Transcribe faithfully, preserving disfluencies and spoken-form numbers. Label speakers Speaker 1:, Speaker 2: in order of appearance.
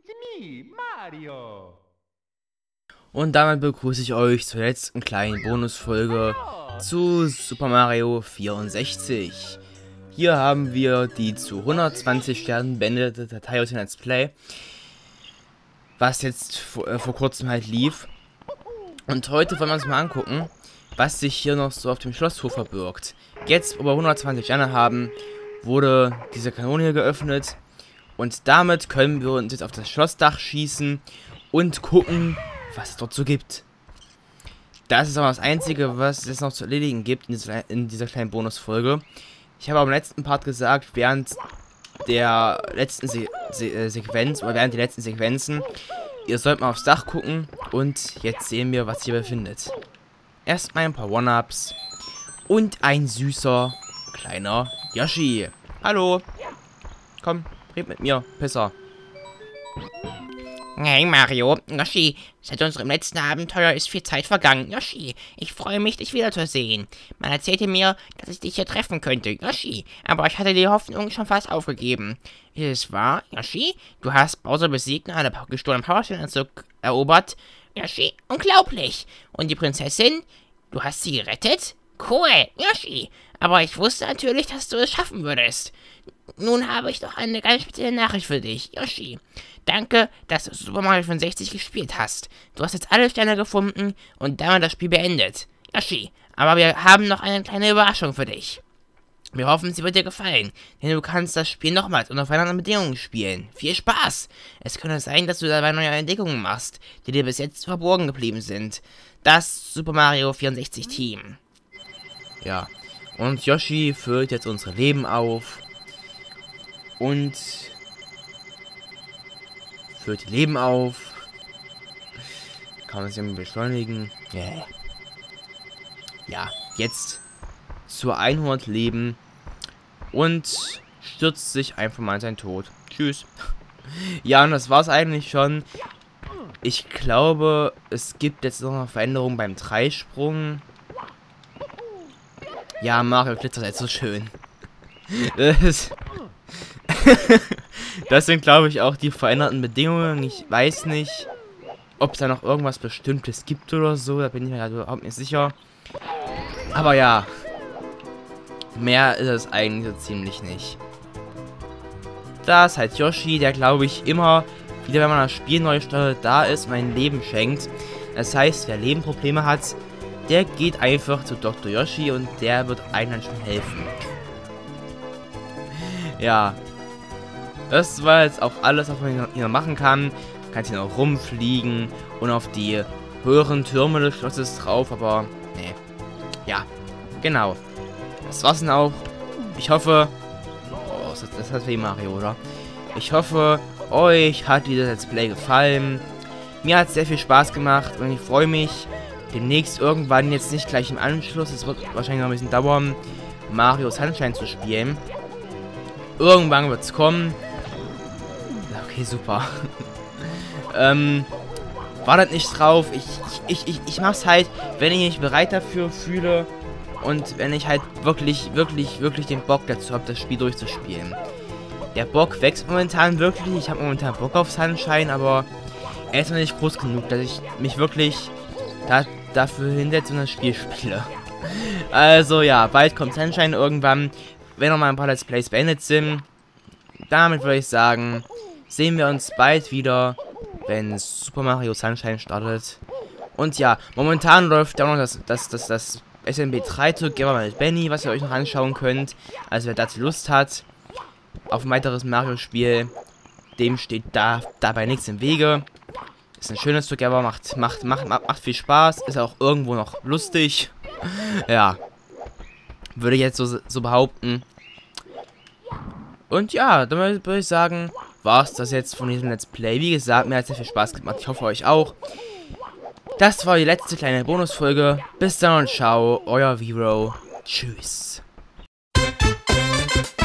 Speaker 1: me, Mario.
Speaker 2: Und damit begrüße ich euch zur letzten kleinen Bonusfolge zu Super Mario vierundsechzig. Hier haben wir die zu hundertzwanzig Sternen beendete Datei aus dem Let's Play, was jetzt vor, äh, vor kurzem halt lief. Und heute wollen wir uns mal angucken, was sich hier noch so auf dem Schlosshof verbirgt. Jetzt, wo wir hundertzwanzig Sterne haben, wurde diese Kanone hier geöffnet. Und damit können wir uns jetzt auf das Schlossdach schießen und gucken, was es dort so gibt. Das ist aber das Einzige, was es noch zu erledigen gibt in dieser, in dieser kleinen Bonusfolge. Ich habe am letzten Part gesagt, während der letzten Se Se Sequenz, oder während der letzten Sequenzen, ihr sollt mal aufs Dach gucken und jetzt sehen wir, was sich hier befindet. Erstmal ein paar One-Ups und ein süßer kleiner Yoshi. Hallo. Komm, red mit mir, Pisser.
Speaker 3: Hey Mario, Yoshi, seit unserem letzten Abenteuer ist viel Zeit vergangen. Yoshi, ich freue mich, dich wiederzusehen. Man erzählte mir, dass ich dich hier treffen könnte, Yoshi, aber ich hatte die Hoffnung schon fast aufgegeben. Ist es wahr, Yoshi? Du hast Bowser besiegt und alle gestohlenen Powerstone-Anzug erobert? Yoshi, unglaublich! Und die Prinzessin? Du hast sie gerettet? Cool, Yoshi! Aber ich wusste natürlich, dass du es schaffen würdest. Nun habe ich doch eine ganz spezielle Nachricht für dich, Yoshi. Danke, dass du Super Mario fünfundsechzig gespielt hast. Du hast jetzt alle Sterne gefunden und damit das Spiel beendet. Yoshi, aber wir haben noch eine kleine Überraschung für dich. Wir hoffen, sie wird dir gefallen, denn du kannst das Spiel nochmals unter anderen Bedingungen spielen. Viel Spaß! Es könnte sein, dass du dabei neue Entdeckungen machst, die dir bis jetzt verborgen geblieben sind. Das Super Mario vierundsechzig Team.
Speaker 2: Ja, und Yoshi füllt jetzt unsere Leben auf und füllt die Leben auf. Kann man es irgendwie beschleunigen? Yeah. Ja, jetzt zu hundert Leben und stürzt sich einfach mal in seinen Tod. Tschüss. Ja, und das war's eigentlich schon. Ich glaube, es gibt jetzt noch eine Veränderung beim Dreisprung. Ja, Mario glitzert jetzt so schön. Das, das sind, glaube ich, auch die veränderten Bedingungen. Ich weiß nicht, ob es da noch irgendwas Bestimmtes gibt oder so. Da bin ich mir gerade überhaupt nicht sicher. Aber ja, mehr ist es eigentlich so ziemlich nicht. Da ist halt Yoshi, der, glaube ich, immer wieder, wenn man das Spiel neu startet, da ist und ein Leben schenkt. Das heißt, wer Lebenprobleme hat, der geht einfach zu Doktor Yoshi und der wird einem dann schon helfen. Ja. Das war jetzt auch alles, was man hier machen kann. Man kann hier noch rumfliegen und auf die höheren Türme des Schlosses drauf, aber nee. Ja, genau. Das war's dann auch. Ich hoffe... Oh, das, das hat wie Mario, oder? Ich hoffe, euch hat dieses Let's Play gefallen. Mir hat es sehr viel Spaß gemacht und ich freue mich, demnächst irgendwann, jetzt nicht gleich im Anschluss, es wird wahrscheinlich noch ein bisschen dauern, Mario Sunshine zu spielen. Irgendwann wird es kommen. Okay, super. ähm, wartet nicht drauf. Ich, ich, ich, ich mach's halt, wenn ich mich bereit dafür fühle und wenn ich halt wirklich, wirklich, wirklich den Bock dazu habe, das Spiel durchzuspielen. Der Bock wächst momentan wirklich. Ich habe momentan Bock auf Sunshine, aber er ist noch nicht groß genug, dass ich mich wirklich da, dafür hinsetze und das Spiel spiele. Also ja, bald kommt Sunshine irgendwann, wenn noch mal ein paar Let's Plays beendet sind. Damit würde ich sagen, sehen wir uns bald wieder, wenn Super Mario Sunshine startet. Und ja, momentan läuft ja noch das, das, das, das S M B drei Together mit Benny, was ihr euch noch anschauen könnt. Also wer dazu Lust hat, auf ein weiteres Mario-Spiel, dem steht da dabei nichts im Wege. Ist ein schönes Together, macht, macht, macht, macht viel Spaß, ist auch irgendwo noch lustig. Ja. Würde ich jetzt so, so behaupten. Und ja, dann würde ich sagen, war es das jetzt von diesem Let's Play. Wie gesagt, mir hat sehr viel Spaß gemacht. Ich hoffe euch auch. Das war die letzte kleine Bonusfolge. Bis dann und ciao, euer Vero. Tschüss.